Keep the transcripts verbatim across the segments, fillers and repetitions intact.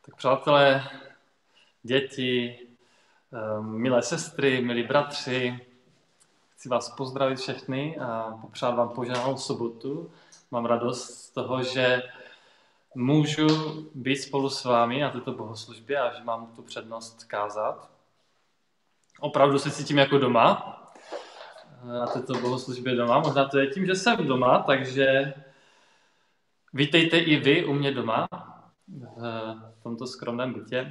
Tak přátelé, děti, milé sestry, milí bratři, chci vás pozdravit všechny a popřát vám požehnanou sobotu. Mám radost z toho, že můžu být spolu s vámi na této bohoslužbě a že mám tu přednost kázat. Opravdu se cítím jako doma na této bohoslužbě doma. Možná to je tím, že jsem doma, takže vítejte i vy u mě doma v tomto skromném bytě.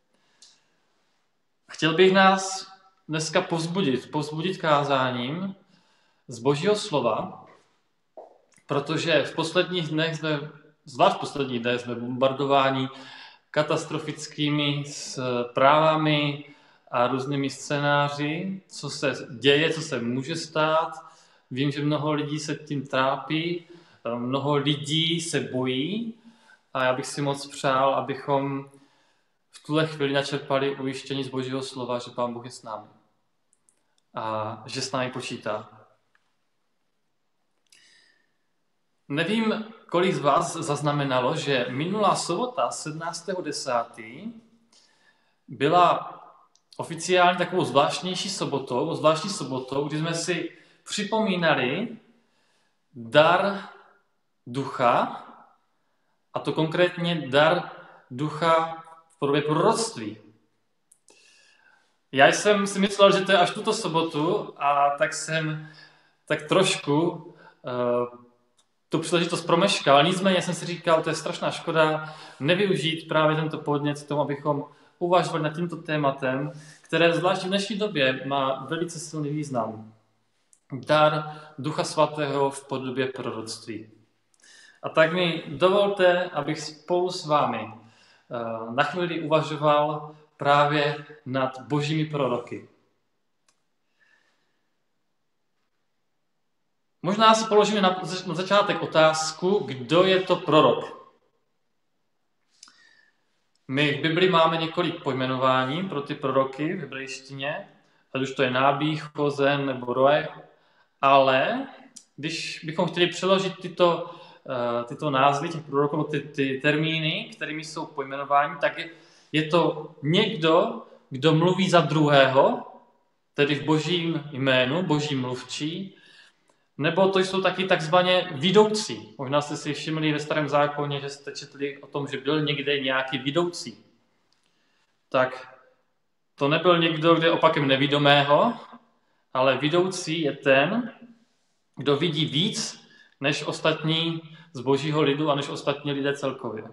Chtěl bych nás dneska povzbudit, povzbudit kázáním z Božího slova, protože v posledních dnech jsme, zvlášť v posledních dnech jsme bombardováni katastrofickými zprávami a různými scénáři, co se děje, co se může stát. Vím, že mnoho lidí se tím trápí, mnoho lidí se bojí a já bych si moc přál, abychom v tuhle chvíli načerpali ujištění z Božího slova, že Pán Bůh je s námi a že s námi počítá. Nevím, kolik z vás zaznamenalo, že minulá sobota, sedmnáctého desátého byla oficiálně takovou zvláštnější sobotou, zvláštní sobotou, kdy jsme si připomínali dar ducha, a to konkrétně dar ducha v podobě proroctví. Já jsem si myslel, že to je až tuto sobotu a tak jsem tak trošku uh, tu příležitost promeškal. Nicméně jsem si říkal, to je strašná škoda nevyužít právě tento podnět k tomu, abychom uvažovali nad tímto tématem, které zvlášť v dnešní době má velice silný význam. Dar Ducha Svatého v podobě proroctví. A tak mi dovolte, abych spolu s vámi na chvíli uvažoval právě nad božími proroky. Možná si položíme na začátek otázku, kdo je to prorok. My v Bibli máme několik pojmenování pro ty proroky v hebrejštině, ať už to je Nábích, Chozen nebo Roe, ale když bychom chtěli přeložit tyto tyto názvy těch proroků, ty, ty termíny, kterými jsou pojmenováni, tak je, je to někdo, kdo mluví za druhého, tedy v božím jménu, boží mluvčí, nebo to jsou taky takzvaně vidoucí. Možná jste si všimli ve Starém zákoně, že jste četli o tom, že byl někde nějaký vidoucí. Tak to nebyl někdo, kdo je opakem nevidomého, ale vidoucí je ten, kdo vidí víc než ostatní z božího lidu a než ostatní lidé celkově.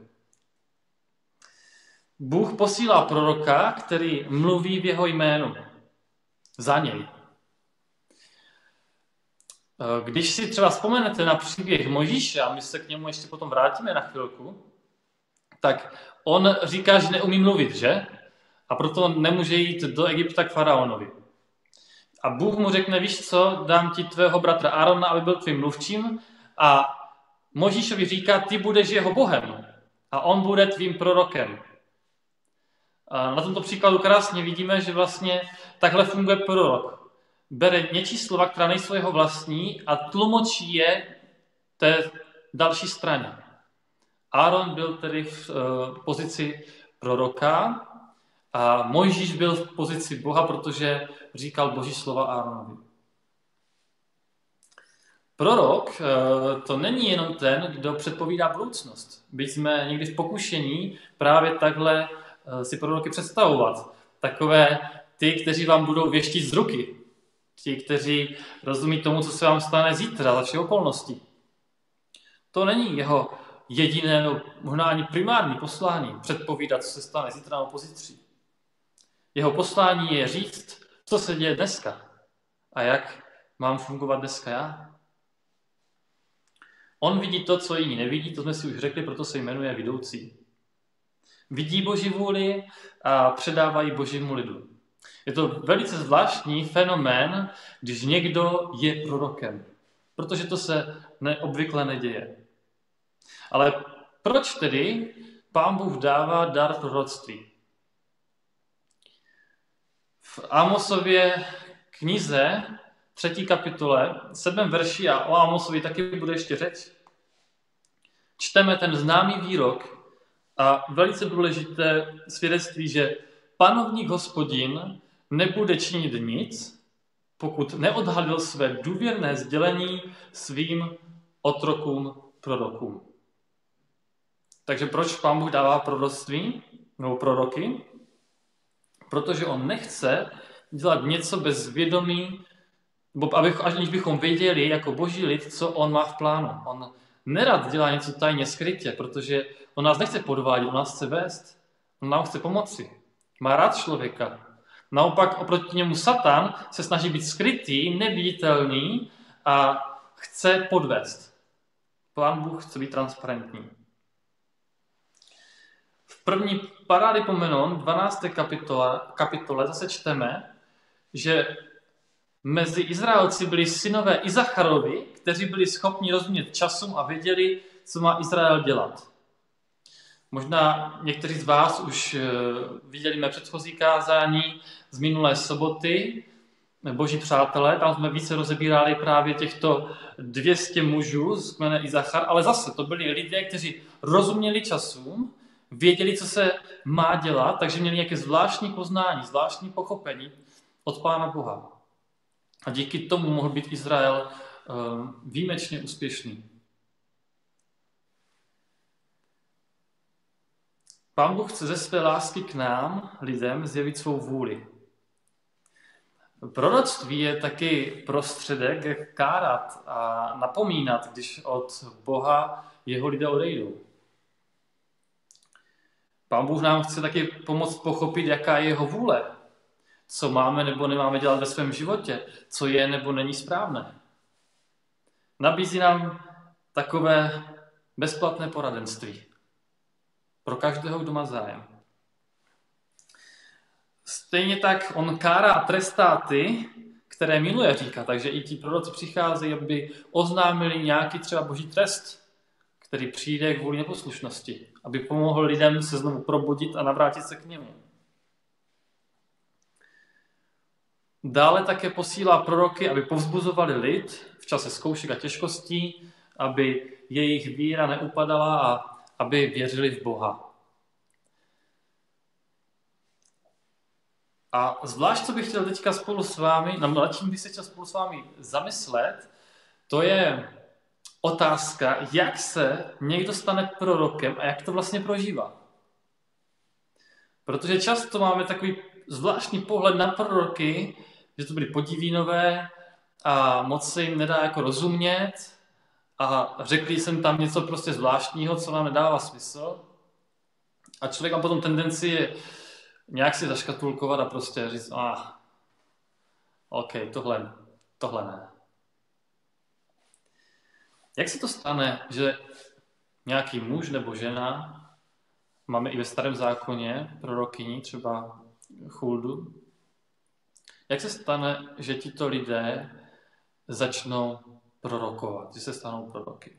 Bůh posílá proroka, který mluví v jeho jménu. Za něj. Když si třeba vzpomenete na příběh Mojžíše, a my se k němu ještě potom vrátíme na chvilku, tak on říká, že neumí mluvit, že? A proto nemůže jít do Egypta k faraonovi. A Bůh mu řekne, víš co, dám ti tvého bratra Árona, aby byl tvým mluvčím, a Mojžíšovi říká, ty budeš jeho Bohem a on bude tvým prorokem. A na tomto příkladu krásně vidíme, že vlastně takhle funguje prorok. Bere něčí slova, která nejsou jeho vlastní, a tlumočí je té další straně. Áron byl tedy v pozici proroka a Mojžíš byl v pozici Boha, protože říkal boží slova Áronovi. Prorok to není jenom ten, kdo předpovídá budoucnost. Byť jsme někdy v pokušení právě takhle si proroky představovat. Takové ty, kteří vám budou věštit z ruky. Ti, kteří rozumí tomu, co se vám stane zítra za všech okolností. To není jeho jediné, no, možná ani primární poslání předpovídat, co se stane zítra nebo pozítří. Jeho poslání je říct, co se děje dneska a jak mám fungovat dneska já. On vidí to, co jiní nevidí, to jsme si už řekli, proto se jmenuje vidoucí. Vidí boží vůli a předávají božímu lidu. Je to velice zvláštní fenomén, když někdo je prorokem, protože to se neobvykle neděje. Ale proč tedy Pán Bůh dává dar proroctví? V Ámosově knize třetí kapitole, sedmém verši, a o Ámosovi taky bude ještě řeč, čteme ten známý výrok: A velice důležité svědectví, že panovník Hospodin nebude činit nic, pokud neodhalil své důvěrné sdělení svým otrokům, prorokům. Takže proč Pán Bůh dává proroctví nebo proroky? Protože on nechce dělat něco bez vědomí, nebo abych, aniž bychom věděli jako boží lid, co on má v plánu. On nerad dělá něco tajně skrytě, protože on nás nechce podvádět, on nás chce vést, on nám chce pomoci. Má rád člověka. Naopak oproti němu Satan se snaží být skrytý, neviditelný a chce podvést. Pán Bůh chce být transparentní. V první parády pomenon, dvanácté kapitole, kapitole zase čteme, že mezi Izraelci byli synové Izacharovi, kteří byli schopni rozumět časům a věděli, co má Izrael dělat. Možná někteří z vás už viděli mé předchozí kázání z minulé soboty, Boží přátelé, tam jsme více rozebírali právě těchto dvě stě mužů z kmene Izachar, ale zase to byli lidé, kteří rozuměli časům, věděli, co se má dělat, takže měli nějaké zvláštní poznání, zvláštní pochopení od Pána Boha. A díky tomu mohl být Izrael výjimečně úspěšný. Pán Bůh chce ze své lásky k nám, lidem, zjevit svou vůli. Proroctví je taky prostředek, jak kárat a napomínat, když od Boha jeho lidé odejdou. Pán Bůh nám chce taky pomoct pochopit, jaká je jeho vůle, co máme nebo nemáme dělat ve svém životě, co je nebo není správné. Nabízí nám takové bezplatné poradenství pro každého, kdo má zájem. Stejně tak on kárá a trestá ty, které miluje, říká, takže i ti proroci přicházejí, aby oznámili nějaký třeba boží trest, který přijde kvůli neposlušnosti, aby pomohl lidem se znovu probudit a navrátit se k němu. Dále také posílá proroky, aby povzbuzovali lid v čase zkoušek a těžkostí, aby jejich víra neupadala a aby věřili v Boha. A zvlášť, co bych chtěl teďka spolu s vámi, nad čím bych se chtěl spolu s vámi zamyslet, to je otázka, jak se někdo stane prorokem a jak to vlastně prožívá. Protože často máme takový zvláštní pohled na proroky, že to byly podivínové a moc se jim nedá jako rozumět a řekli jsem tam něco prostě zvláštního, co nám nedává smysl. A člověk má potom tendenci je nějak si zaškatulkovat a prostě říct, ah, OK, tohle, tohle ne. Jak se to stane, že nějaký muž nebo žena, máme i ve Starém zákoně prorokyni, třeba Chuldu, jak se stane, že tito lidé začnou prorokovat, že se stanou proroky?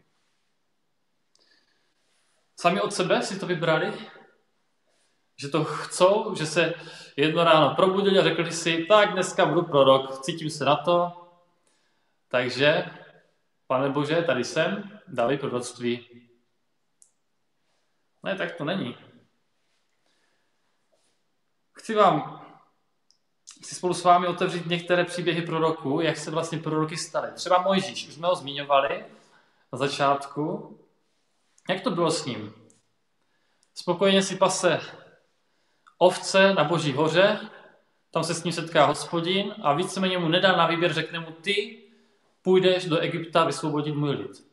Sami od sebe si to vybrali? Že to chcou, že se jedno ráno probudili a řekli si, tak dneska budu prorok, cítím se na to, takže, Pane Bože, tady jsem, dávej proroctví. Ne, tak to není. Chci vám, chci spolu s vámi otevřít některé příběhy proroků, jak se vlastně proroky staly. Třeba Mojžíš, už jsme ho zmiňovali na začátku. Jak to bylo s ním? Spokojeně si pase ovce na Boží hoře, tam se s ním setká Hospodin a víceméně mu nedá na výběr, řekne mu, ty půjdeš do Egypta vysvobodit můj lid.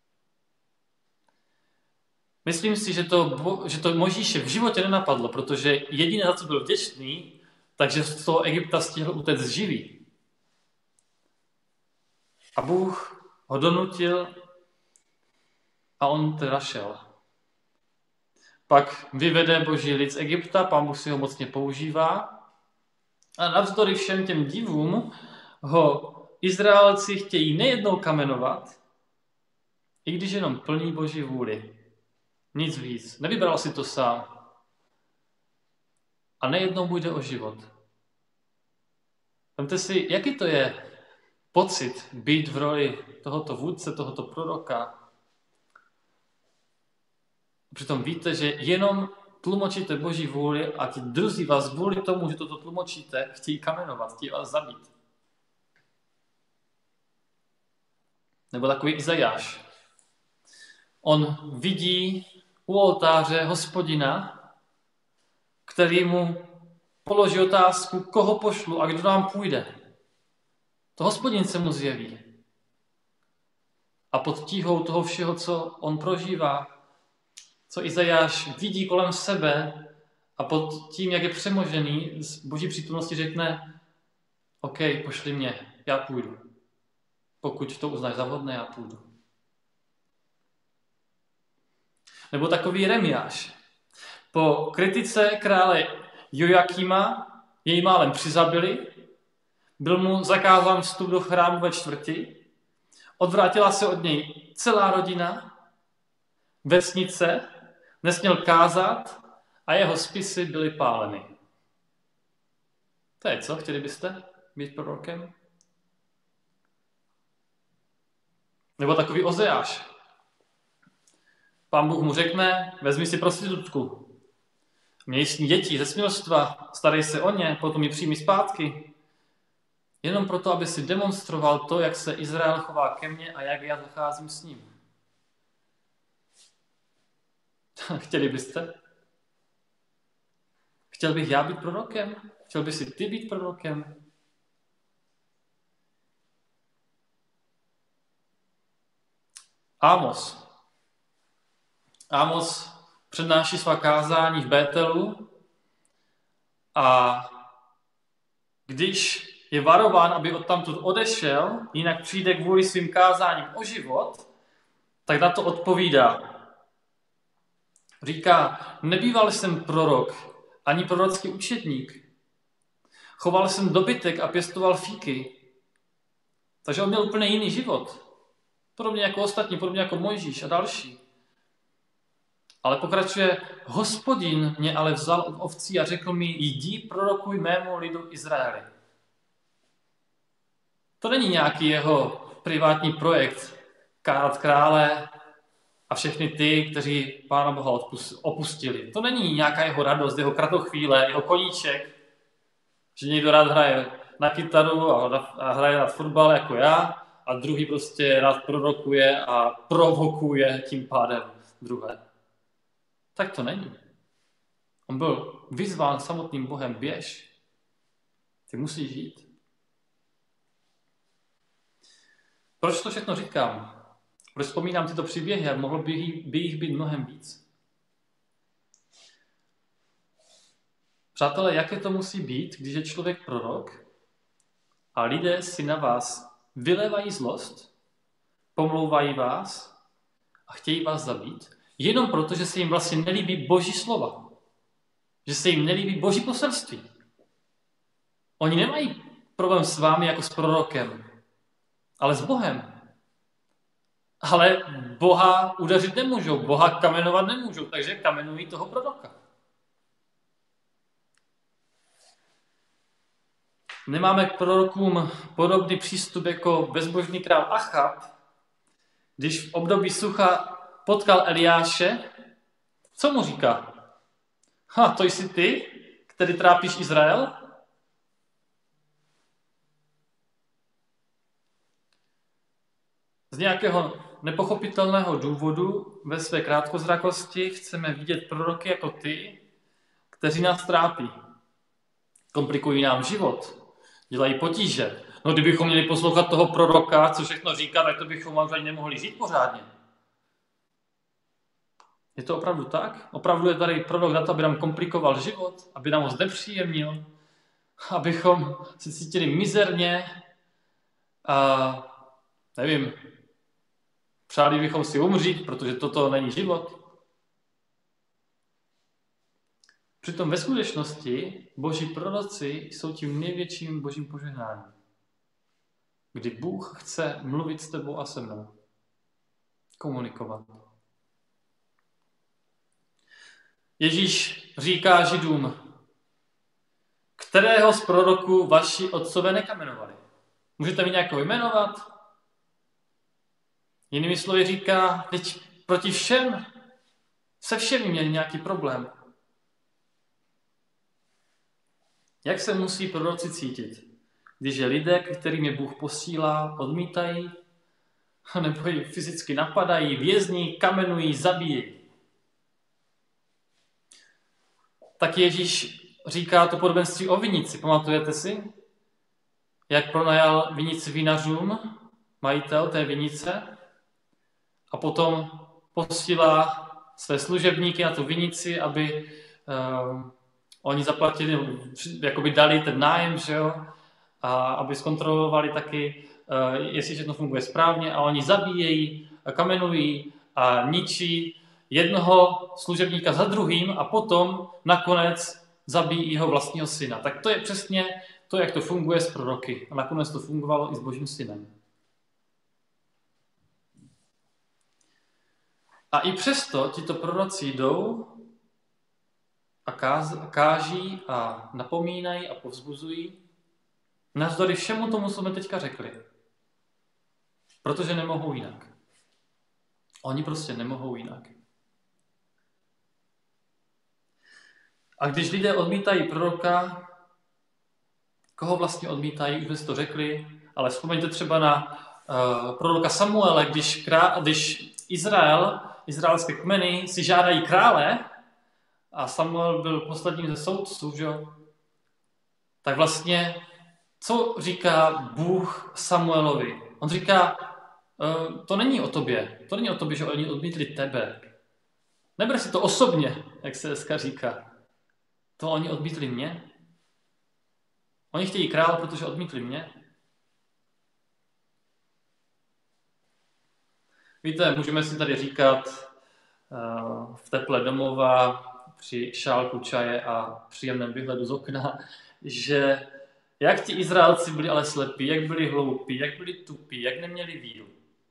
Myslím si, že to, že to Mojžíše v životě nenapadlo, protože jediné, za co byl vděčný, takže z toho Egypta stihl utéct živý. A Bůh ho donutil a on teda šel. Pak vyvede Boží lid z Egypta, Pán Bůh si ho mocně používá a navzdory všem těm divům ho Izraelci chtějí nejednou kamenovat, i když jenom plní Boží vůli. Nic víc. Nevybral si to sám. A nejednou mu jde o život. Vemte si, jaký to je pocit být v roli tohoto vůdce, tohoto proroka. Přitom víte, že jenom tlumočíte Boží vůli a ti druzí vás kvůli tomu, že toto tlumočíte, chtějí kamenovat, chtějí vás zabít. Nebo takový Izajáš. On vidí u oltáře Hospodina, který mu položí otázku, koho pošlu a kdo nám půjde. To Hospodin se mu zjeví. A pod tíhou toho všeho, co on prožívá, co Izajáš vidí kolem sebe a pod tím, jak je přemožený z Boží přítomnosti, řekne, OK, pošli mě, já půjdu. Pokud to uznáš za vhodné, já půjdu. Nebo takový Jeremiáš. Po kritice krále Jojakima jej málem přizabili, byl mu zakázán vstup do chrámu ve čtvrti, odvrátila se od něj celá rodina, vesnice, nesměl kázat a jeho spisy byly páleny. To je co? Chtěli byste být prorokem? Nebo takový Ozeáš. Pán Bůh mu řekne, vezmi si prostitutku. Měj s ní děti ze smělstva, starej se o ně, potom ji přijmi zpátky. Jenom proto, aby si demonstroval to, jak se Izrael chová ke mně a jak já zacházím s ním. Chtěli byste? Chtěl bych já být prorokem? Chtěl by si ty být prorokem? Ámos. Ámos přednáší svá kázání v Bételu a když je varován, aby odtamtud odešel, jinak přijde kvůli svým kázáním o život, tak na to odpovídá. Říká, nebýval jsem prorok, ani prorocký učedník. Choval jsem dobytek a pěstoval fíky. Takže on měl úplně jiný život. Podobně jako ostatní, podobně jako Mojžíš a další. Ale pokračuje, Hospodin mě ale vzal od ovcí a řekl mi, jdi prorokuj mému lidu Izraeli. To není nějaký jeho privátní projekt, kárat krále a všechny ty, kteří Pána Boha opustili. To není nějaká jeho radost, jeho kratochvíle, jeho koníček, že někdo rád hraje na kytaru a hraje rád fotbal jako já a druhý prostě rád prorokuje a provokuje tím pádem druhé. Tak to není. On byl vyzván samotným Bohem, běž. Ty musíš žít. Proč to všechno říkám? Proč vzpomínám tyto příběhy a mohlo by, by jich být mnohem víc? Přátelé, jaké to musí být, když je člověk prorok a lidé si na vás vylévají zlost, pomlouvají vás a chtějí vás zabít, jenom proto, že se jim vlastně nelíbí Boží slova. Že se jim nelíbí Boží poselství. Oni nemají problém s vámi jako s prorokem, ale s Bohem. Ale Boha udařit nemůžou, Boha kamenovat nemůžou, takže kamenují toho proroka. Nemáme k prorokům podobný přístup jako bezbožný král Achab, když v období sucha potkal Eliáše, co mu říká? Ha, to jsi ty, který trápíš Izrael? Z nějakého nepochopitelného důvodu ve své krátkozrakosti chceme vidět proroky jako ty, kteří nás trápí. Komplikují nám život, dělají potíže. No kdybychom měli poslouchat toho proroka, co všechno říká, tak to bychom ani nemohli žít pořádně. Je to opravdu tak? Opravdu je tady prorok na to, aby nám komplikoval život, aby nám ho znepříjemnil, abychom se cítili mizerně a nevím, přáli bychom si umřít, protože toto není život. Přitom ve skutečnosti boží proroci jsou tím největším božím požehnáním. Kdy Bůh chce mluvit s tebou a se mnou. Komunikovat. Ježíš říká Židům, kterého z proroků vaši otcové nekamenovali. Můžete mi nějakého jmenovat? Jinými slovy říká, teď proti všem Se všemi měli nějaký problém. Jak se musí proroci cítit, když je lidé, kterým je Bůh posílá, odmítají, nebo ji fyzicky napadají, vězní, kamenují, zabíjí? Tak Ježíš říká to podobenství o vinici. Pamatujete si? Jak pronajal vinici vinařům, majitel té vinice, a potom posílá své služebníky na tu vinici, aby uh, oni zaplatili, jakoby dali ten nájem, že jo? A aby zkontrolovali taky, uh, jestli všechno funguje správně, a oni zabíjejí, kamenují a ničí jednoho služebníka za druhým a potom nakonec zabíjí jeho vlastního syna. Tak to je přesně to, jak to funguje s proroky. A nakonec to fungovalo i s Božím synem. A i přesto tito proroci jdou a káz, káží a napomínají a povzbuzují, navzdory všemu tomu, co jsme teďka řekli. Protože nemohou jinak. Oni prostě nemohou jinak. A když lidé odmítají proroka, koho vlastně odmítají, už jsme si to řekli, ale vzpomeňte třeba na uh, proroka Samuele, když, krá, když Izrael, izraelské kmeny si žádají krále, a Samuel byl posledním ze soudců, že? Tak vlastně, co říká Bůh Samuelovi? On říká, uh, to není o tobě, to není o tobě, že oni odmítli tebe. Neber si to osobně, jak se dneska říká. To oni odmítli mě? Oni chtějí král, protože odmítli mě? Víte, můžeme si tady říkat uh, v teple domova, při šálku čaje a příjemném výhledu z okna, že jak ti Izraelci byli ale slepí, jak byli hloupí, jak byli tupí, jak neměli víru.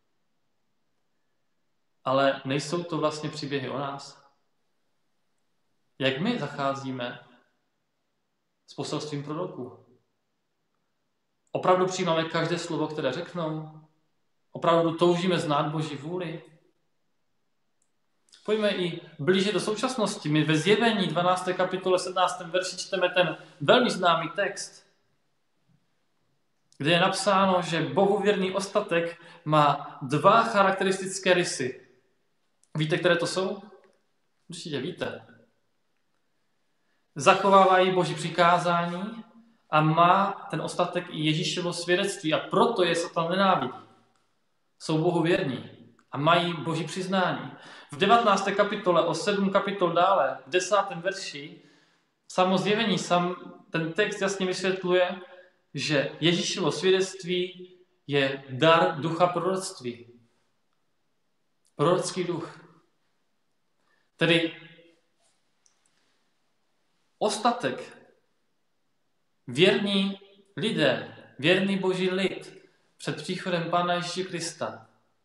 Ale nejsou to vlastně příběhy o nás? Jak my zacházíme s poselstvím proroků? Opravdu přijímáme každé slovo, které řeknou? Opravdu toužíme znát Boží vůli? Pojďme i blíže do současnosti. My ve Zjevení dvanácté kapitole sedmnáctém verši čteme ten velmi známý text, kde je napsáno, že bohuvěrný ostatek má dva charakteristické rysy. Víte, které to jsou? Určitě víte. Zachovávají Boží přikázání a má ten ostatek i Ježíšovo svědectví a proto je Satan nenávidí. Jsou Bohu věrní a mají Boží přiznání. V devatenácté kapitole, o sedm kapitol dále, v desátém verši, samo Zjevení, sam ten text jasně vysvětluje, že Ježíšovo svědectví je dar ducha proroctví. Prorocký duch. Tedy ostatek, věrní lidé, věrný Boží lid před příchodem Pána Ježíše Krista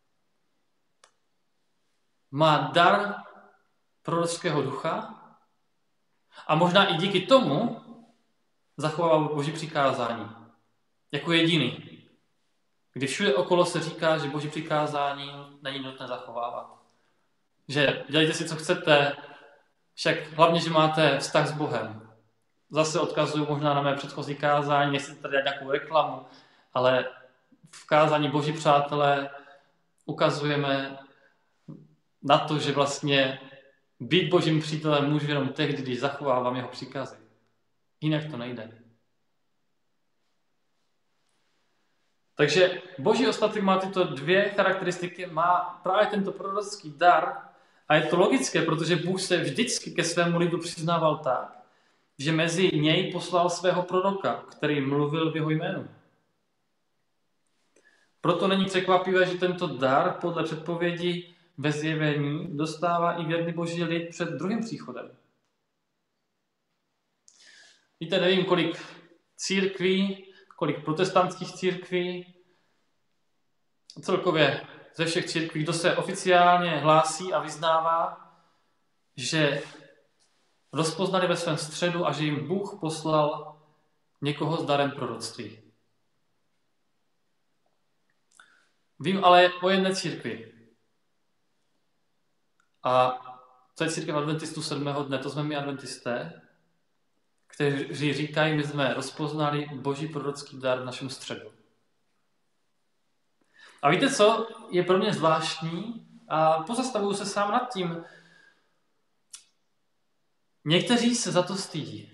má dar prorockého ducha a možná i díky tomu zachovává Boží přikázání. Jako jediný. Kdy všude okolo se říká, že Boží přikázání není nutné zachovávat. Že dělejte si, co chcete, však hlavně, že máte vztah s Bohem. Zase odkazuju možná na mé předchozí kázání, nechci tady dát nějakou reklamu, ale v kázání Boží přátelé ukazujeme na to, že vlastně být Božím přítelem můžu jenom tehdy, když zachovávám jeho příkazy. Jinak to nejde. Takže Boží ostatek má tyto dvě charakteristiky, má právě tento prorocký dar a je to logické, protože Bůh se vždycky ke svému lidu přiznával tak, že mezi něj poslal svého proroka, který mluvil v jeho jménu. Proto není překvapivé, že tento dar podle předpovědi ve Zjevení dostává i věrný Boží lid před druhým příchodem. Víte, nevím, kolik církví, kolik protestantských církví, celkově ze všech církví, kdo se oficiálně hlásí a vyznává, že rozpoznali ve svém středu a že jim Bůh poslal někoho s darem proroctví. Vím ale o jedné církvi. A co je církev adventistů sedmého dne, to jsme my adventisté, kteří říkají, my jsme rozpoznali boží prorocký dar v našem středu. A víte co? Je pro mě zvláštní a pozastavuju se sám nad tím. Někteří se za to stydí.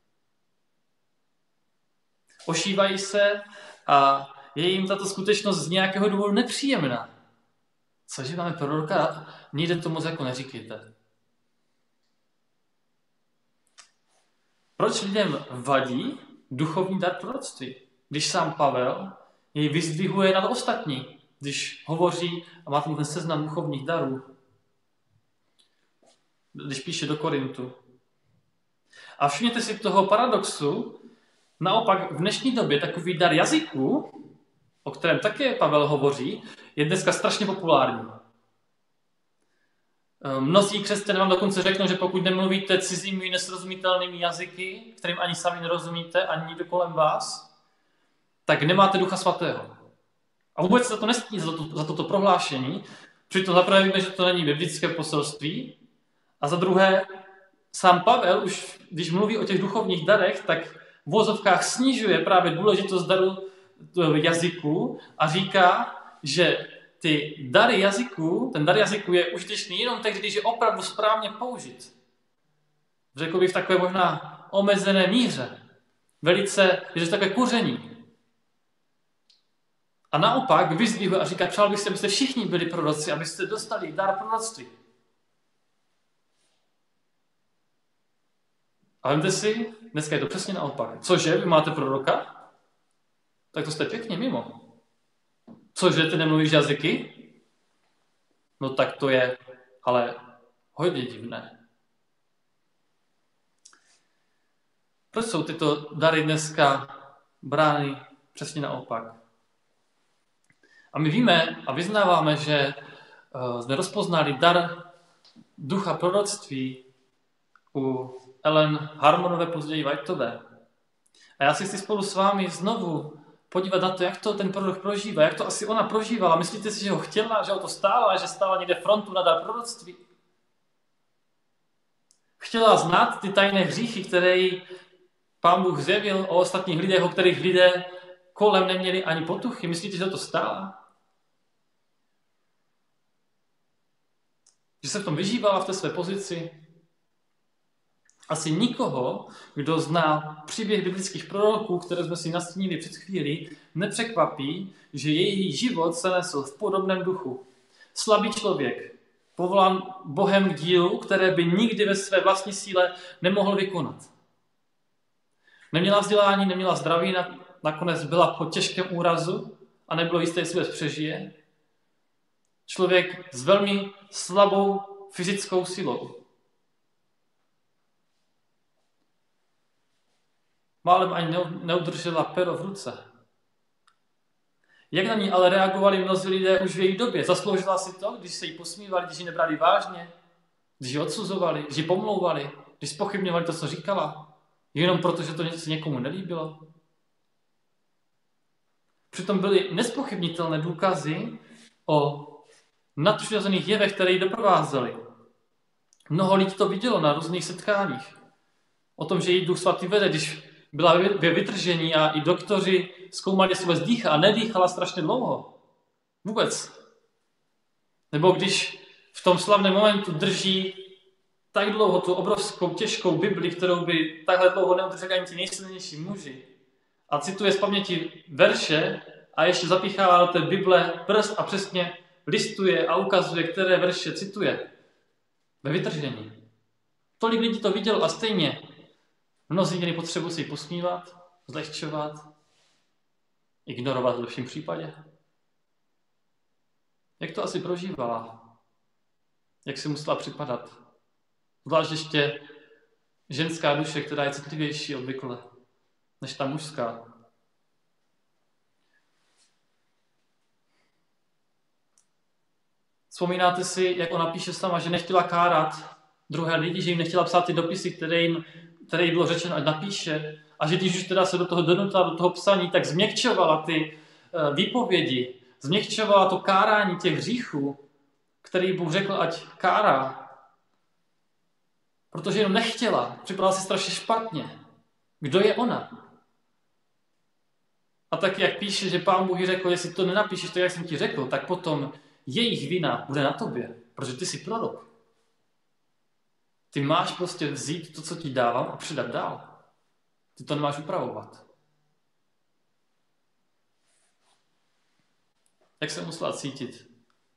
Ošívají se a je jim tato skutečnost z nějakého důvodu nepříjemná. Cože máme proroka? Nikde to moc jako neříkejte. Proč lidem vadí duchovní dar proroctví, když sám Pavel jej vyzdvihuje nad ostatní, když hovoří a má ten seznam duchovních darů, když píše do Korintu. A všimněte si toho paradoxu, naopak v dnešní době takový dar jazyků, o kterém také Pavel hovoří, je dneska strašně populární. Mnozí křesťané vám dokonce řeknou, že pokud nemluvíte cizími nesrozumitelnými jazyky, kterým ani sami nerozumíte, ani nikdo kolem vás, tak nemáte Ducha Svatého. A vůbec se to nestydí za, to, za toto prohlášení, přitom zaprvé víme, že to není biblické poselství, a za druhé, sám Pavel už, když mluví o těch duchovních darech, tak v vozovkách snižuje právě důležitost daru jazyku a říká, že ty dary jazyků, ten dar jazyků je užitečný jenom tehdy, když je opravdu správně použit. Řekl bych v takové možná omezené míře. Velice, že to takové kuření. A naopak vyzdvihuje a říká, přál bych si, abyste všichni byli proroci, abyste dostali dar proroctví. A vemte si, dneska je to přesně naopak. Cože, vy máte proroka? Tak to jste pěkně mimo. Cože, ty nemluvíš jazyky? No tak to je ale hodně divné. Proč jsou tyto dary dneska brány přesně naopak? A my víme a vyznáváme, že jsme rozpoznali dar ducha proroctví u Ellen Harmonové, později Whiteové. A já si chci spolu s vámi znovu podívat na to, jak to ten prorok prožívá, jak to asi ona prožívala. Myslíte si, že ho chtěla, že ho to stála, že stála někde frontu na dar proroctví? Chtěla znát ty tajné hříchy, které jí Pán Bůh zjevil o ostatních lidech, o kterých lidé kolem neměli ani potuchy. Myslíte, že to stála? Že se v tom vyžívala v té své pozici? Asi nikoho, kdo zná příběh biblických proroků, které jsme si nastínili před chvílí, nepřekvapí, že její život se nesl v podobném duchu. Slabý člověk, povolán Bohem k dílu, které by nikdy ve své vlastní síle nemohl vykonat. Neměla vzdělání, neměla zdraví, nakonec byla po těžkém úrazu a nebylo jisté, jestli vůbec přežije. Člověk s velmi slabou fyzickou silou. Málem ani neudržela pero v ruce. Jak na ní ale reagovali mnozí lidé už v její době? Zasloužila si to, když se jí posmívali, když ji nebrali vážně, když ji odsuzovali, když ji pomlouvali, když zpochybňovali to, co říkala, jenom proto, že to se někomu nelíbilo? Přitom byly nespochybnitelné důkazy o nadpřirozených jevech, které ji doprovázely. Mnoho lidí to vidělo na různých setkáních. O tom, že jí Duch Svatý vede, když byla ve vytržení a i doktoři zkoumali, jestli vůbec dýchá a nedýchala strašně dlouho. Vůbec. Nebo když v tom slavném momentu drží tak dlouho tu obrovskou těžkou Bibli, kterou by takhle dlouho neudrželi ani ti nejsilnější muži. A cituje z paměti verše a ještě zapíchává do té Bible prst a přesně listuje a ukazuje, které verše cituje. Ve vytržení. Tolik lidí to vidělo a stejně mnozí měli potřebu si ji posmívat, zlehčovat, ignorovat v lepším případě. Jak to asi prožívala? Jak si musela připadat? Zvlášť ještě ženská duše, která je citlivější obvykle než ta mužská. Vzpomínáte si, jak ona píše sama, že nechtěla kárat druhé lidi, že jim nechtěla psát ty dopisy, které jim, které jí bylo řečeno, ať napíše. A že když už teda se do toho donutila, do toho psaní, tak změkčovala ty výpovědi, změkčovala to kárání těch hříchů, který Bůh řekl, ať kárá. Protože jenom nechtěla, připadala si strašně špatně. Kdo je ona? A tak, jak píše, že Pán Bůh jí řekl, jestli to nenapíšeš to, jak jsem ti řekl, tak potom jejich vina bude na tobě, protože ty jsi prorok. Ty máš prostě vzít to, co ti dávám a předat dál. Ty to nemáš upravovat. Jak se musela cítit?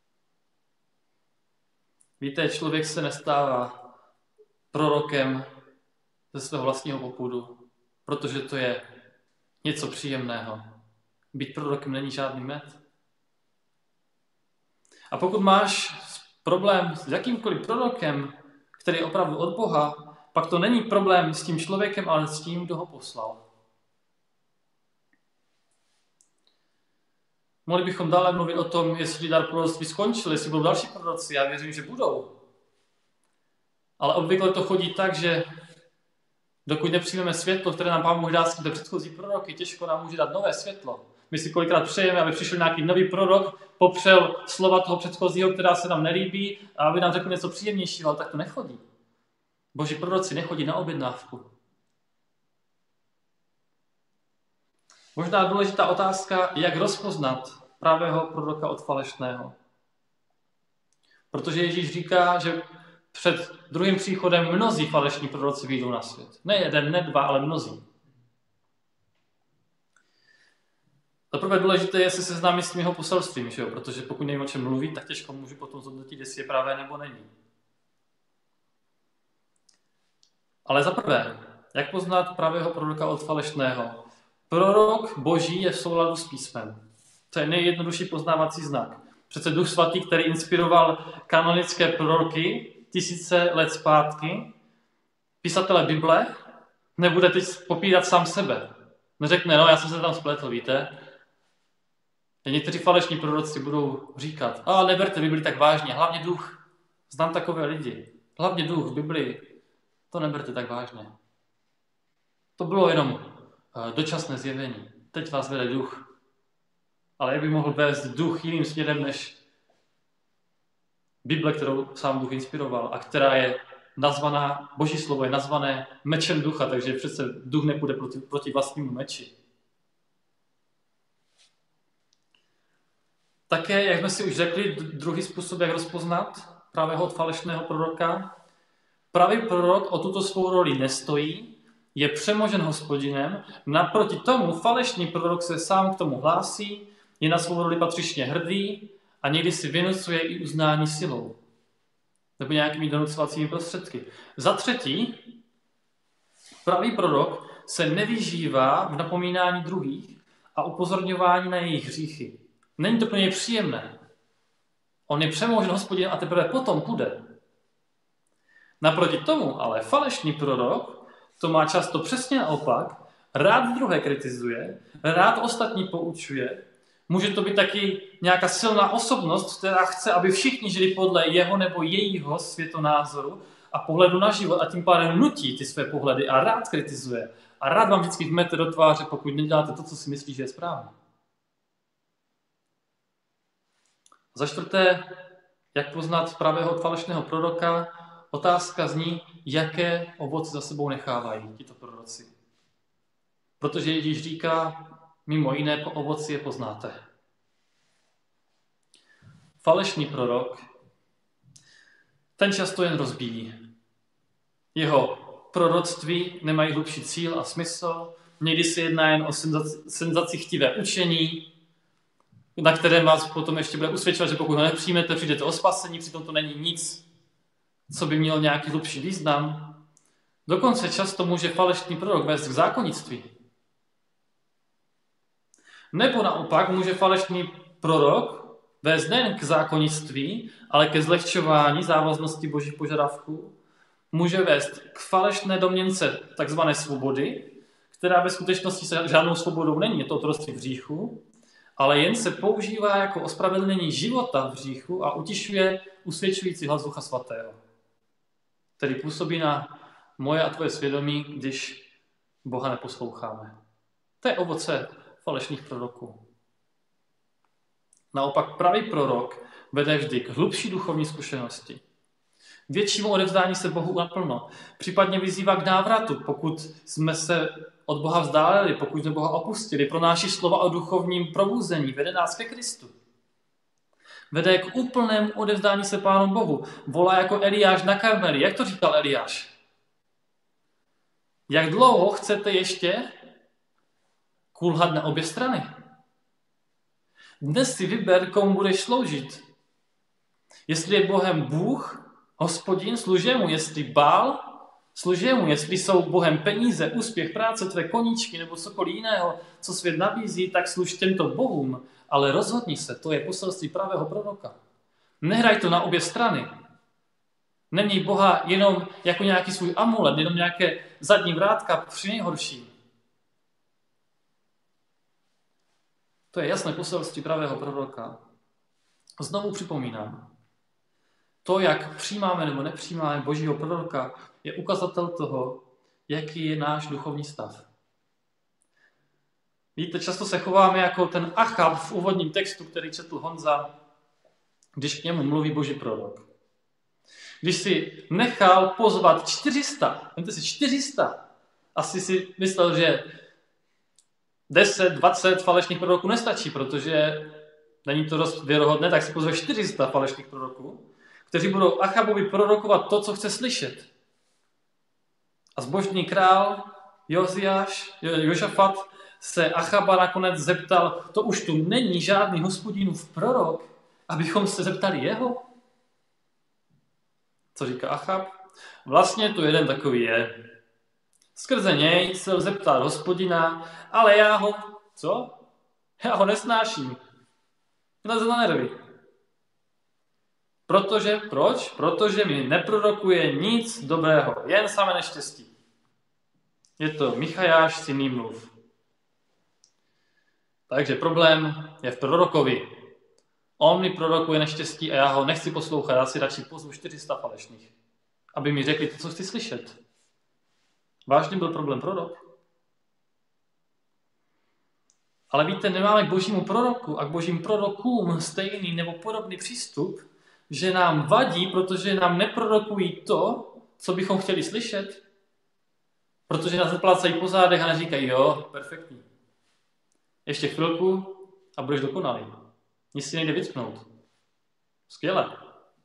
Víte, člověk se nestává prorokem ze svého vlastního popudu, protože to je něco příjemného. Být prorokem není žádný med. A pokud máš problém s jakýmkoliv prorokem, který je opravdu od Boha, pak to není problém s tím člověkem, ale s tím, kdo ho poslal. Mohli bychom dále mluvit o tom, jestli dar proroctví skončil, jestli budou další proroci. Já věřím, že budou. Ale obvykle to chodí tak, že dokud nepřijmeme světlo, které nám Pán Bůh dá skrze předchozí proroky, těžko nám může dát nové světlo. My si kolikrát přejeme, aby přišel nějaký nový prorok, popřel slova toho předchozího, která se nám nelíbí, a aby nám řekl něco příjemnějšího, ale tak to nechodí. Boží proroci nechodí na objednávku. Možná důležitá otázka, jak rozpoznat pravého proroka od falešného. Protože Ježíš říká, že před druhým příchodem mnozí falešní proroci vyjdou na svět. Ne jeden, ne dva, ale mnozí. Zaprvé důležité je, jestli se seznámit s tím jeho poselstvím, že jo? Protože pokud nevím, o čem mluví, tak těžko můžu potom zhodnotit, jestli je pravé nebo není. Ale zaprvé, jak poznat pravého proroka od falešného? Prorok Boží je v souladu s písmem. To je nejjednodušší poznávací znak. Přece Duch Svatý, který inspiroval kanonické proroky tisíce let zpátky, písatele Bible, nebude teď popírat sám sebe. Neřekne, no já jsem se tam spletl, víte. A někteří falešní proroci budou říkat, a neberte Bibli tak vážně, hlavně duch. Znám takové lidi. Hlavně duch v Biblii. To neberte tak vážně. To bylo jenom dočasné zjevení. Teď vás vede duch. Ale jak by mohl vést duch jiným směrem než Bible, kterou sám duch inspiroval a která je nazvaná, Boží slovo je nazvané mečem ducha, takže přece duch nepůjde proti, proti vlastnímu meči. Také, jak jsme si už řekli, druhý způsob, jak rozpoznat pravého od falešného proroka. Pravý prorok o tuto svou roli nestojí, je přemožen Hospodinem, naproti tomu falešný prorok se sám k tomu hlásí, je na svou roli patřičně hrdý a někdy si vynucuje i uznání silou. Nebo nějakými donucovacími prostředky. Za třetí, pravý prorok se nevyžívá v napomínání druhých a upozorňování na jejich hříchy. Není to pro něj příjemné. On je přemožen Hospodinem a teprve potom půjde. Naproti tomu ale falešný prorok to má často přesně naopak, rád druhé kritizuje, rád ostatní poučuje. Může to být taky nějaká silná osobnost, která chce, aby všichni žili podle jeho nebo jejího světonázoru a pohledu na život a tím pádem nutí ty své pohledy a rád kritizuje. A rád vám vždycky vmete do tváře, pokud neděláte to, co si myslí, že je správně. Za čtvrté, jak poznat pravého od falešného proroka? Otázka zní, jaké ovoce za sebou nechávají tito proroci. Protože Ježíš říká, mimo jiné po ovoci je poznáte. Falešný prorok, ten často jen rozbíjí. Jeho proroctví nemají hlubší cíl a smysl, někdy se jedná jen o senzacichtivé učení, na kterém vás potom ještě bude usvědčovat, že pokud ho nepřijmete, přijdete o spasení, přitom to není nic, co by mělo nějaký hlubší význam. Dokonce často může falešný prorok vést k zákonnictví. Nebo naopak může falešný prorok vést nejen k zákonnictví, ale ke zlehčování závaznosti božích požadavků. Může vést k falešné domněnce takzvané svobody, která ve skutečnosti se žádnou svobodou není, je to otroctví v hříchu, ale jen se používá jako ospravedlnění života v hříchu a utišuje usvědčující hlas Ducha Svatého. Tedy působí na moje a tvoje svědomí, když Boha neposloucháme. To je ovoce falešných proroků. Naopak pravý prorok vede vždy k hlubší duchovní zkušenosti. většímu odevzdání se Bohu naplno. Případně vyzývá k návratu, pokud jsme se od Boha vzdálili, pokud jsme Boha opustili. Pronáší slova o duchovním probuzení, vede nás ke Kristu. Vede k úplnému odevzdání se Pánu Bohu. Volá jako Eliáš na Karmeli. Jak to říkal Eliáš? Jak dlouho chcete ještě kulhat na obě strany? Dnes si vyber, komu budeš sloužit. Jestli je Bohem Bůh, Hospodin, služí mu. Jestli Bál, služí mu. Jestli jsou Bohem peníze, úspěch, práce, tvé koníčky nebo cokoliv jiného, co svět nabízí, tak služ těmto bohům. Ale rozhodni se, to je poselství pravého proroka. Nehraj to na obě strany. Neměj Boha jenom jako nějaký svůj amulet, jenom nějaké zadní vrátka při nejhorším. To je jasné poselství pravého proroka. Znovu připomínám. To, jak přijímáme nebo nepřijímáme Božího proroka, je ukazatel toho, jaký je náš duchovní stav. Víte, často se chováme jako ten Achab v úvodním textu, který četl Honza, když k němu mluví Boží prorok. Když si nechal pozvat čtyři sta, vemte si čtyři sta, asi si myslel, že deset, dvacet falešných proroků nestačí, protože není to dost věrohodné, tak si pozve čtyři sta falešných proroků, kteří budou Achabovi prorokovat to, co chce slyšet. A zbožný král Joziáš, Jožafat se Achaba nakonec zeptal, to už tu není žádný Hospodinův prorok, abychom se zeptali jeho? Co říká Achab? Vlastně tu jeden takový je. Skrze něj se zeptat Hospodina, ale já ho, co? Já ho nesnáším. Leze na nervy. Protože, proč? Protože mi neprorokuje nic dobrého, jen samé neštěstí. Je to Michajáš, syn Nimrův. Takže problém je v prorokovi. On mi prorokuje neštěstí a já ho nechci poslouchat, já si radši pozvu čtyři sta falešných, aby mi řekli to, co chci slyšet. Vážně byl problém prorok. Ale víte, nemáme k Božímu proroku a k Božím prorokům stejný nebo podobný přístup, že nám vadí, protože nám neprorokují to, co bychom chtěli slyšet, protože nás zaplácají po zádech a neříkají, jo, perfektní. Ještě chvilku a budeš dokonalý. Nic si nejde vytknout. Skvěle.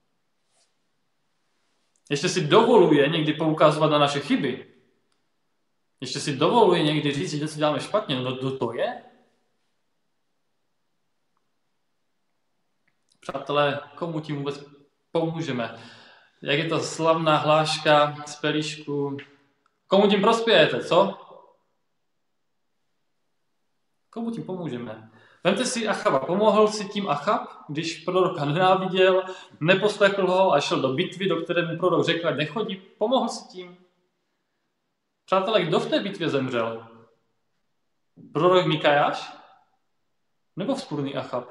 Ještě si dovoluje někdy poukazovat na naše chyby. Ještě si dovoluje někdy říct, že něco děláme špatně. No kdo to je? Přátelé, komu tím vůbec pomůžeme? Jak je ta slavná hláška z Pelíšku? Komu tím prospějete, co? Komu tím pomůžeme? Vemte si Achaba. Pomohl si tím Achab, když proroka nenáviděl, neposlechl ho a šel do bitvy, do které mu prorok řekl, ať nechodí. Pomohl si tím. Přátelé, kdo v té bitvě zemřel? Prorok Mikajáš? Nebo vzpůrný Achab?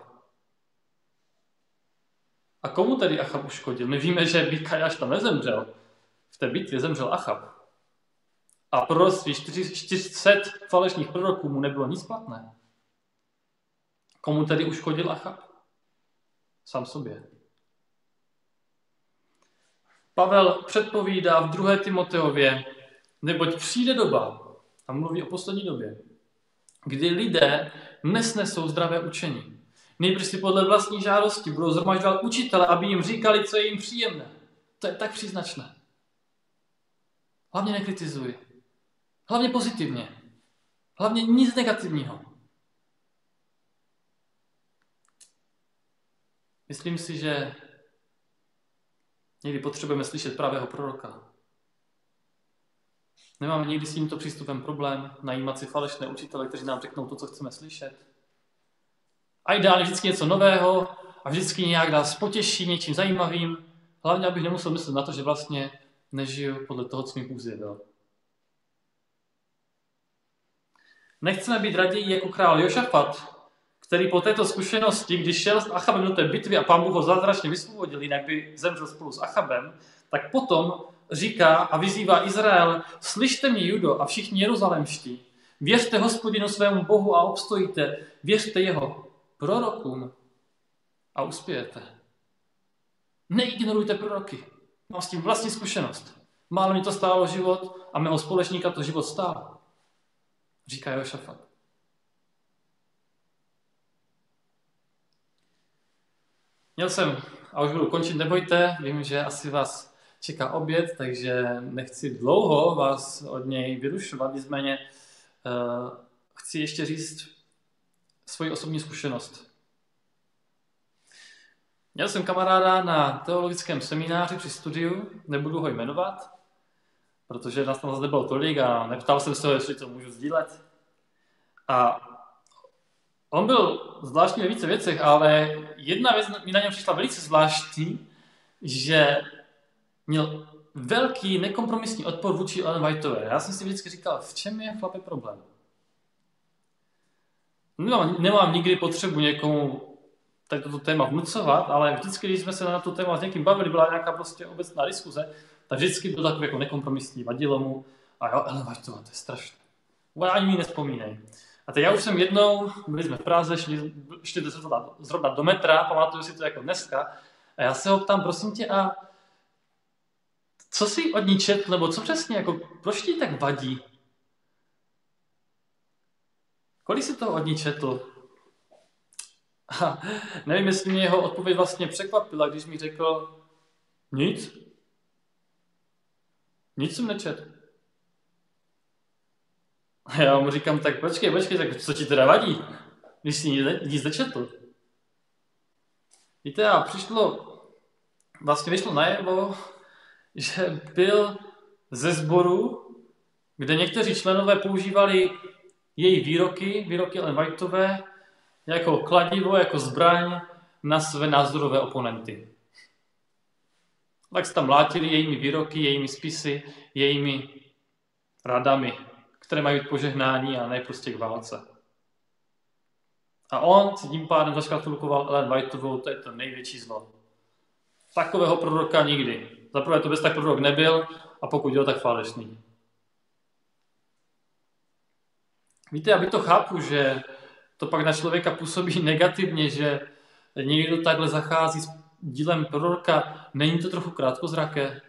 A komu tedy Achab uškodil? My víme, že Mikajáš tam nezemřel. V té bitvě zemřel Achab. A proroctví čtyři sta falešných proroků mu nebylo nic platné. Komu tedy uškodil Achab? Sám sobě. Pavel předpovídá v druhé Timoteově, neboť přijde doba, a mluví o poslední době, kdy lidé nesnesou zdravé učení. Nejprve si podle vlastní žádosti budou zhromažďovat učitele, aby jim říkali, co je jim příjemné. To je tak příznačné. Hlavně nekritizuj. Hlavně pozitivně. Hlavně nic negativního. Myslím si, že někdy potřebujeme slyšet pravého proroka. Nemáme někdy s tímto přístupem problém najímat si falešné učitele, kteří nám řeknou to, co chceme slyšet. A ideálně vždycky něco nového a vždycky nějak nás potěší něčím zajímavým. Hlavně, abych nemusel myslet na to, že vlastně nežiju podle toho, co mi Bůh zjevil. Nechceme být raději jako král Jožafat, který po této zkušenosti, když šel s Achabem do té bitvy a Pán Bůh ho zázračně vysvobodil, jinak by zemřel spolu s Achabem, tak potom říká a vyzývá Izrael, slyšte mě, Judo, a všichni jeruzalémští, věřte Hospodinu svému Bohu a obstojíte, věřte jeho prorokům a uspějete. Neignorujte proroky. Mám s tím vlastní zkušenost. Málo mi to stálo život a mého společníka to život stálo. Říká Jehošafat. Měl jsem, a už budu končit, nebojte, vím, že asi vás čeká oběd, takže nechci dlouho vás od něj vyrušovat, nicméně uh, chci ještě říct svoji osobní zkušenost. Měl jsem kamaráda na teologickém semináři při studiu, nebudu ho jmenovat, protože nás tam zase nebylo tolik a neptal jsem se ho, jestli to můžu sdílet. A on byl zvláštní ve více věcech, ale jedna věc mi na něm přišla velice zvláštní, že měl velký nekompromisní odpor vůči Ellen Whiteové. Já jsem si vždycky říkal, v čem je chlape problém? Nemám, nemám nikdy potřebu někomu tak toto téma vnucovat, ale vždycky, když jsme se na to téma s někým bavili, byla nějaká prostě obecná diskuze, tak vždycky byl takový jako nekompromisní, vadilo mu a jo, Ellen Whiteová, to je strašné. Ani mi nespomínej. A teď já už jsem jednou, byli jsme v Praze, šli, šli zrovna, zrovna do metra, pamatuju si to jako dneska, a já se ho ptám, prosím tě, a co jsi od ní četl, nebo co přesně, jako, proč ti tak vadí? Kolik jsi toho od ní četl? A nevím, jestli mě jeho odpověď vlastně překvapila, když mi řekl, nic. Nic jsem nečetl. A já mu říkám, tak počkej, počkej, tak co ti teda vadí, když jsi nic nečetl? Víte, a přišlo, vlastně vyšlo najevo, že byl ze sboru, kde někteří členové používali její výroky, výroky Ellen Whiteové, jako kladivo, jako zbraň na své názorové oponenty. Tak se tam mlátili jejími výroky, jejími spisy, jejími radami, které mají být požehnání a ne prostě k válce. A on si tím pádem zaškatulkoval Ellen Whiteovou, to je to největší zlo. Takového proroka nikdy. Zaprvé to bez tak prorok nebyl a pokud jo, tak falešný. Víte, já bych to chápu, že to pak na člověka působí negativně, že někdo takhle zachází s dílem proroka. Není to trochu krátkozraké?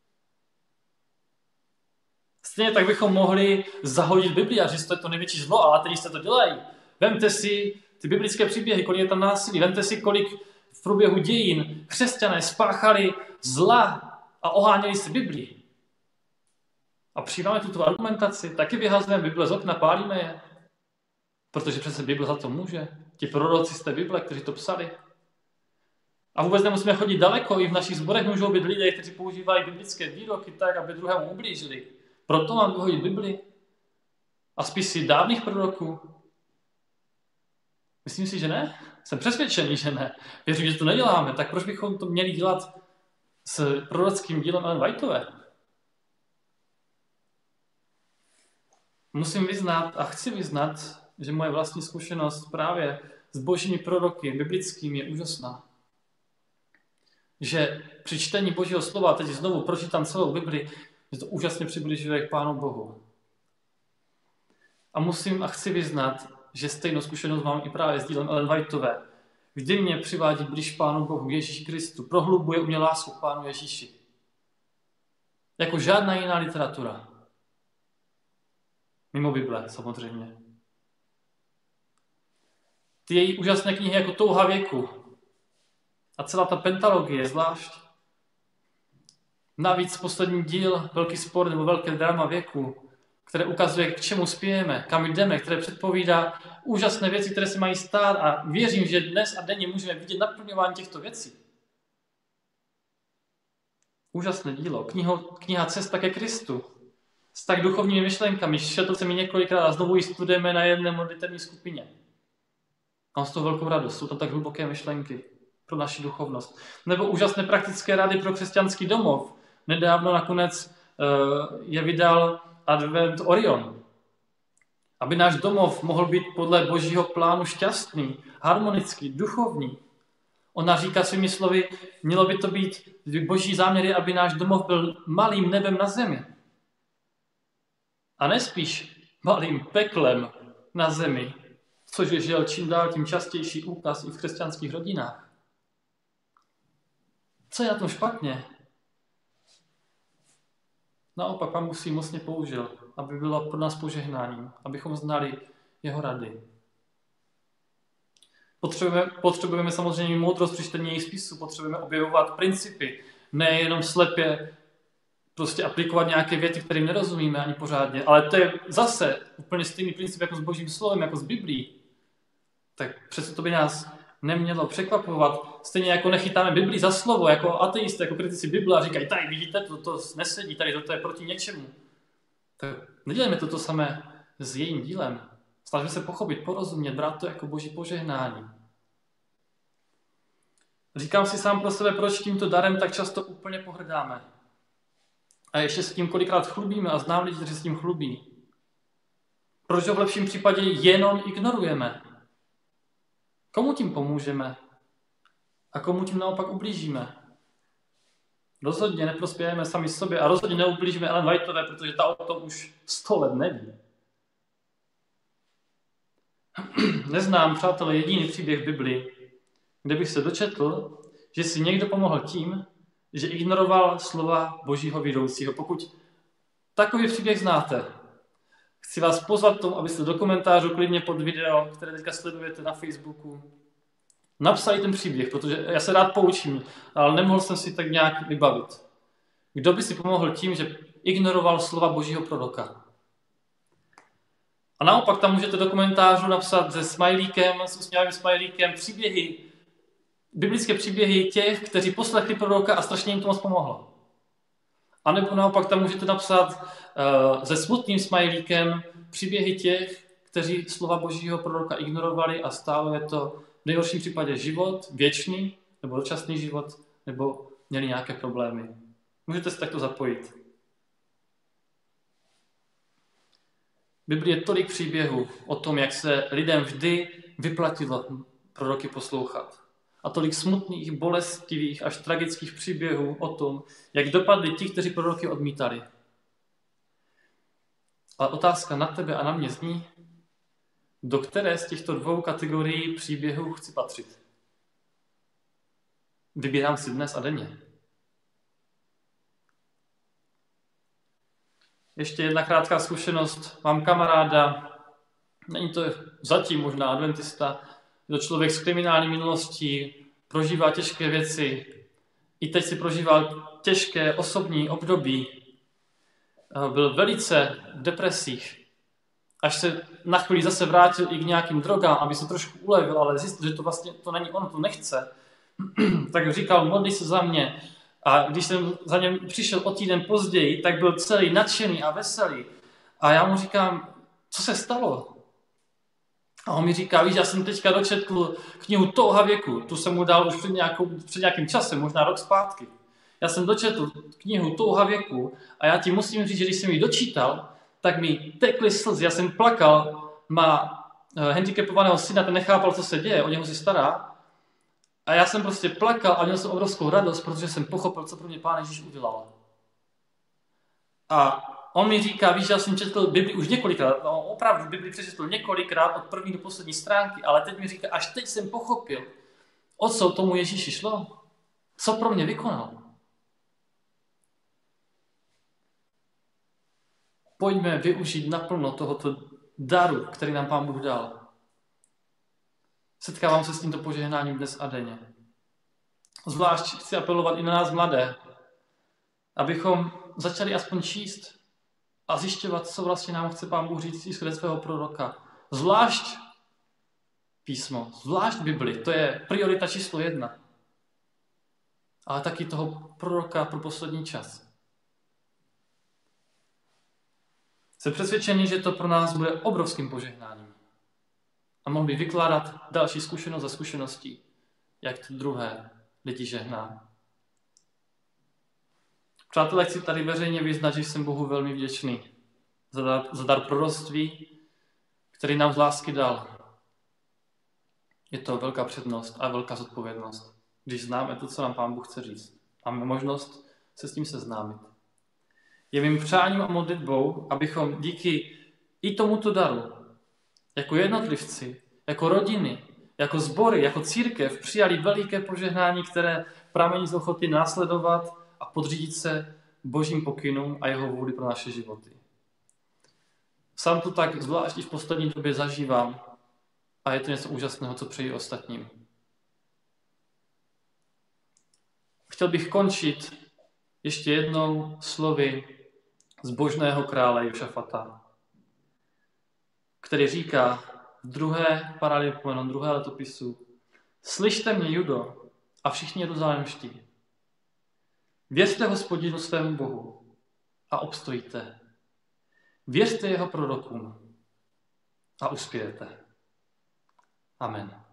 Stejně tak bychom mohli zahodit Bibli a říct, to je to největší zlo, ale teď jste to dělají. Vemte si ty biblické příběhy, kolik je tam násilí. Vemte si, kolik v průběhu dějin křesťané spáchali zla a oháněli si Bibli. A přijímáme tuto argumentaci, taky vyhazujeme Bible z okna, pálíme je. Protože přece Bible za to může. Ti proroci z té Bible, kteří to psali. A vůbec nemusíme chodit daleko, i v našich sborech můžou být lidé, kteří používají biblické výroky tak, aby druhému ublížili. Proto mám vyhodit Bibli a spisy dávných proroků. Myslím si, že ne? Jsem přesvědčený, že ne. Věřím, že to neděláme. Tak proč bychom to měli dělat s prorockým dílem Ellen Whiteové? Musím vyznat a chci vyznat, že moje vlastní zkušenost právě s božími proroky, biblickými, je úžasná. Že při čtení Božího slova, teď znovu pročítám celou Bibli, že to úžasně přibližuje k Pánu Bohu. A musím a chci vyznat, že stejnou zkušenost mám i právě s dílem Ellen Whiteové. Vždy mě přivádí blíž Pánu Bohu, Ježíši Kristu, prohlubuje u mě lásku k Pánu Ježíši. Jako žádná jiná literatura. Mimo Bible, samozřejmě. Ty její úžasné knihy jako Touha věku a celá ta pentalogie zvlášť. Navíc poslední díl, Velký spor nebo Velké drama věku, které ukazuje, k čemu spějeme, kam jdeme, které předpovídá úžasné věci, které se mají stát a věřím, že dnes a denně můžeme vidět naplňování těchto věcí. Úžasné dílo, kniho, kniha Cesta ke Kristu, s tak duchovními myšlenkami, četl jsem ji několikrát a znovu ji studujeme na jedné modlitevní skupině. Mám z toho velkou radost, jsou tam tak hluboké myšlenky pro naši duchovnost. Nebo úžasné praktické rady pro křesťanský domov. Nedávno nakonec uh, je vydal Advent Orion. Aby náš domov mohl být podle Božího plánu šťastný, harmonický, duchovní. Ona říká svými slovy, mělo by to být Boží záměr je, aby náš domov byl malým nebem na zemi. A nespíš malým peklem na zemi, což je žel čím dál tím častější úkaz i v křesťanských rodinách. Co je na tom špatně? Naopak Pán Bůh si mocně použil, aby byla pro nás požehnáním, abychom znali jeho rady. Potřebujeme, potřebujeme samozřejmě moudrost při čtení jejich spisu, potřebujeme objevovat principy, nejenom slepě prostě aplikovat nějaké věty, kterým nerozumíme ani pořádně, ale to je zase úplně stejný princip jako s Božím slovem, jako s Biblií. Tak přece to by nás nemělo překvapovat. Stejně jako nechytáme Biblii za slovo, jako ateisté, jako kritici Bible a říkají, tady vidíte, to, to nesedí, tady toto je proti něčemu. Tak nedělejme toto samé s jejím dílem. Snažíme se pochopit, porozumět, brát to jako Boží požehnání. Říkám si sám pro sebe, proč tímto darem tak často úplně pohrdáme. A ještě se tím kolikrát chlubíme a znám lidi, kteří se tím chlubí. Proč ho v lepším případě jenom ignorujeme? Komu tím pomůžeme? A komu tím naopak ublížíme? Rozhodně neprospějeme sami sobě a rozhodně neublížíme Ellen Whiteové, protože ta o tom už sto let neví. Neznám, přátelé, jediný příběh v Biblii, kde bych se dočetl, že si někdo pomohl tím, že ignoroval slova Božího vědoucího. Pokud takový příběh znáte, chci vás pozvat k tomu, abyste do komentářů klidně pod video, které teďka sledujete na Facebooku, napsali ten příběh, protože já se rád poučím, ale nemohl jsem si tak nějak vybavit. Kdo by si pomohl tím, že ignoroval slova Božího proroka? A naopak tam můžete do komentářů napsat se smajlíkem, s usměvavým smajlíkem příběhy, biblické příběhy těch, kteří poslechli proroka a strašně jim to moc pomohlo. A nebo naopak tam můžete napsat uh, se smutným smajlíkem příběhy těch, kteří slova Božího proroka ignorovali a stálo je to v nejhorším případě život, věčný, nebo dočasný život, nebo měli nějaké problémy. Můžete se takto zapojit. V Biblii je tolik příběhů o tom, jak se lidem vždy vyplatilo proroky poslouchat. A tolik smutných, bolestivých až tragických příběhů o tom, jak dopadli ti, kteří proroky odmítali. Ale otázka na tebe a na mě zní, do které z těchto dvou kategorií příběhů chci patřit. Vybírám si dnes a denně. Ještě jedna krátká zkušenost. Mám kamaráda, není to zatím možná adventista, je to člověk s kriminální minulostí, prožívá těžké věci. I teď si prožíval těžké osobní období. Byl velice v depresích. Až se na chvíli zase vrátil i k nějakým drogám, aby se trošku ulevil, ale zjistil, že to vlastně to není ono, to nechce. Tak říkal, modli se za mě. A když jsem za něm přišel o týden později, tak byl celý nadšený a veselý. A já mu říkám, co se stalo? A on mi říká, víš, já jsem teďka dočetl knihu Touha věku. Tu jsem mu dal už před, nějakou, před nějakým časem, možná rok zpátky. Já jsem dočetl knihu Touha věku a já ti musím říct, že když jsem ji dočítal, tak mi tekly slzy. Já jsem plakal, má handicapovaného syna, ten nechápal, co se děje, o něho si stará. A já jsem prostě plakal a měl jsem obrovskou radost, protože jsem pochopil, co pro mě Pán Ježíš udělal. A on mi říká, víš, já jsem četl Bibli už několikrát, no, opravdu Bibli přečetl několikrát od první do poslední stránky, ale teď mi říká, až teď jsem pochopil, o co tomu Ježíši šlo, co pro mě vykonal. Pojďme využít naplno tohoto daru, který nám Pán Bůh dal. Setkávám se s tímto požehnáním dnes a denně. Zvlášť chci apelovat i na nás mladé, abychom začali aspoň číst a zjišťovat, co vlastně nám chce Pán Bůh říct i skrze svého proroka. Zvlášť písmo, zvlášť Bibli, to je priorita číslo jedna. Ale taky toho proroka pro poslední čas. Jsem přesvědčený, že to pro nás bude obrovským požehnáním. A mohl bych vykládat další zkušenost za zkušeností, jak to druhé lidi žehná. Přátelé, chci tady veřejně vyznat, že jsem Bohu velmi vděčný za dar, za dar proroctví, který nám z lásky dal. Je to velká přednost a velká zodpovědnost, když známe to, co nám Pán Bůh chce říct. Máme možnost se s tím seznámit. Je mým přáním a modlitbou, abychom díky i tomuto daru, jako jednotlivci, jako rodiny, jako sbory, jako církev přijali veliké požehnání, které pramení z ochoty následovat a podřídit se Božím pokynům a jeho vůli pro naše životy. Sám to tak zvlášť i v poslední době zažívám a je to něco úžasného, co přeji ostatním. Chtěl bych končit ještě jednou slovy zbožného krále Jošafata, který říká v druhé paralelě, druhé letopisu: Slyšte mě, Judo, a všichni jeruzalémští. Věřte Hospodinu svému Bohu a obstojíte. Věřte jeho prorokům a uspějete. Amen.